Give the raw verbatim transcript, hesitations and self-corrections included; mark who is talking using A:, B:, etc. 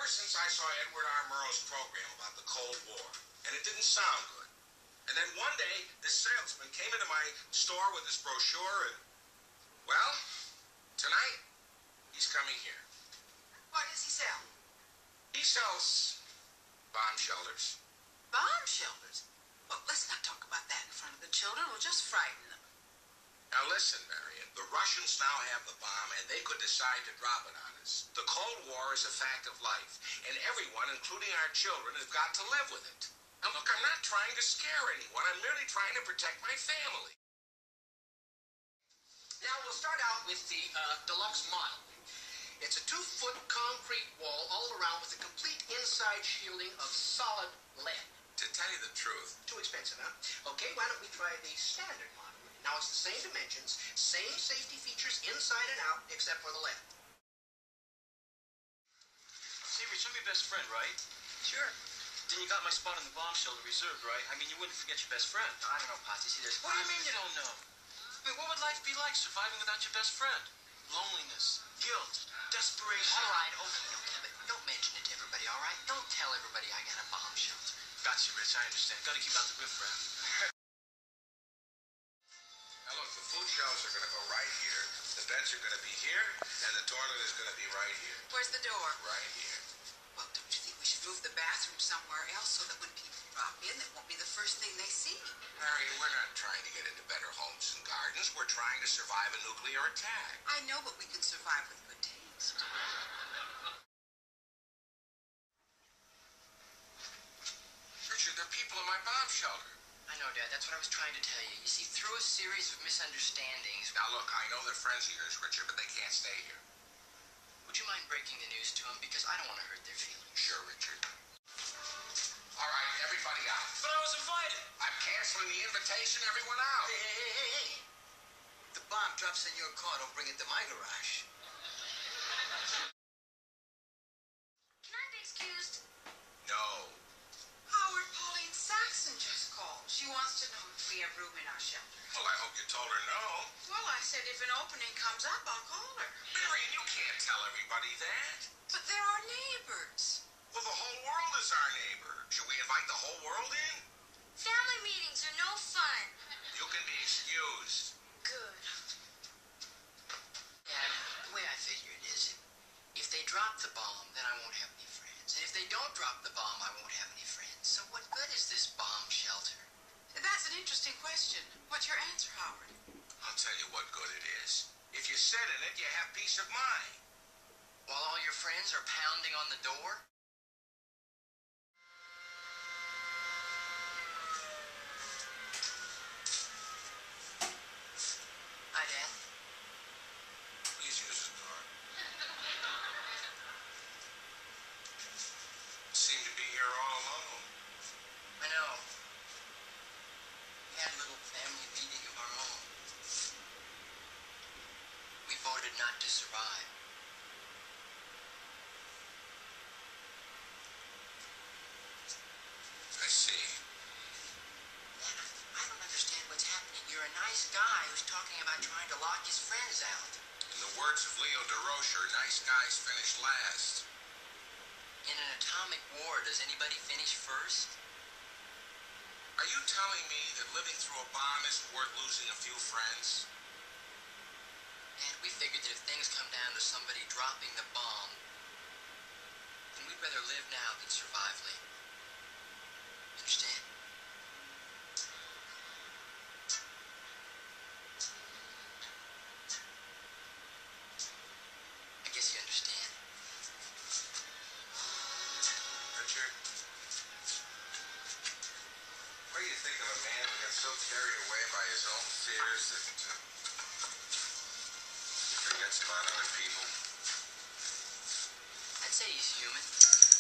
A: Ever since I saw Edward R. Murrow's program about the Cold War, and it didn't sound good. And then one day, this salesman came into my store with this brochure, and, well, tonight, he's coming here.
B: What does he sell?
A: He sells bomb shelters.
B: Bomb shelters? Well, let's not talk about that in front of the children. We'll just frighten them.
A: Now listen, Marion, the Russians now have the bomb, and they could decide to drop it on us. The Cold War is a fact of life, and everyone, including our children, has got to live with it. Now look, I'm not trying to scare anyone. I'm merely trying to protect my family.
C: Now we'll start out with the uh, deluxe model. It's a two-foot concrete wall all around with a complete inside shielding of solid lead.
A: To tell you the truth.
C: Too expensive, huh? Okay, why don't we try the standard model? Now it's the same dimensions, same safety features inside and out, except for the lead.
D: See, Rich, I'm your best friend, right?
C: Sure.
D: Then you got my spot in the bomb shelter reserved, right? I mean, you wouldn't forget your best friend.
C: I don't know, Potsy. See, there's...
D: What do you mean you don't know? I mean, what would life be like surviving without your best friend? Loneliness, guilt, desperation.
C: All right, okay, okay, but don't mention it to everybody, all right? Don't tell everybody I got a bomb shelter.
D: Gotcha, Rich, I understand. Gotta keep out the riffraff.
A: Now look, the food shelves are going to go right here, the beds are going to be here, and the toilet is going to be right here.
B: Where's the door?
A: Right here.
B: Well, don't you think we should move the bathroom somewhere else so that when people drop in, that won't be the first thing they see?
A: Marion, we're not trying to get into better homes and gardens. We're trying to survive a nuclear attack.
B: I know, but we can survive with good taste.
A: Richard, there are people in my bomb shelter.
C: I know, Dad. That's what I was trying to tell you. You see, through a series of misunderstandings...
A: Now, look, I know they're friends of yours, Richard, but they can't stay here.
C: Would you mind breaking the news to them? Because I don't want to hurt their feelings.
A: Sure, Richard. All right, everybody out.
D: But I was invited.
A: I'm canceling the invitation. Everyone out.
C: Hey, hey, hey, hey, hey. The bomb drops in your car. Don't bring it to my garage.
B: Can I be excused?
A: No.
B: Howard, Pauline Saxon just called. She wants to know if we have room in our shelter.
A: Well, I hope you told her no.
B: Well, I said if an opening comes up, I'll call her.
A: Marion, you can't tell everybody that.
B: But they're our neighbors.
A: Well, the whole world is our neighbor. Should we invite the whole world in?
E: Family meetings are no fun.
A: You can be excused.
B: Good.
C: Dad, the way I figure it is, if they drop the bomb, then I won't have any friends. And if they don't drop the bomb, I won't have any friends. So what good is this bomb shelter?
B: That's an interesting question. What's your answer, Howard?
A: I'll tell you what good it is. If you sit in it, you have peace of mind.
C: While all your friends are pounding on the door? Hi, Dad.
A: Please use the door. Seem to be here all alone.
C: I know. We had a little family meeting of our own. We voted not to survive.
A: I see.
C: Dad, I don't understand what's happening. You're a nice guy who's talking about trying to lock his friends out.
A: In the words of Leo DeRocher, nice guys finish last.
C: In an atomic war, does anybody finish first?
A: Are you telling me that living through a bomb isn't worth losing a few friends?
C: And we figured that if things come down to somebody dropping the bomb, then we'd rather live now than survive later. Understand? I guess you understand.
A: Richard? What do you think of a man who gets so carried away by his own fears that uh, he forgets about other people?
C: I'd say he's human.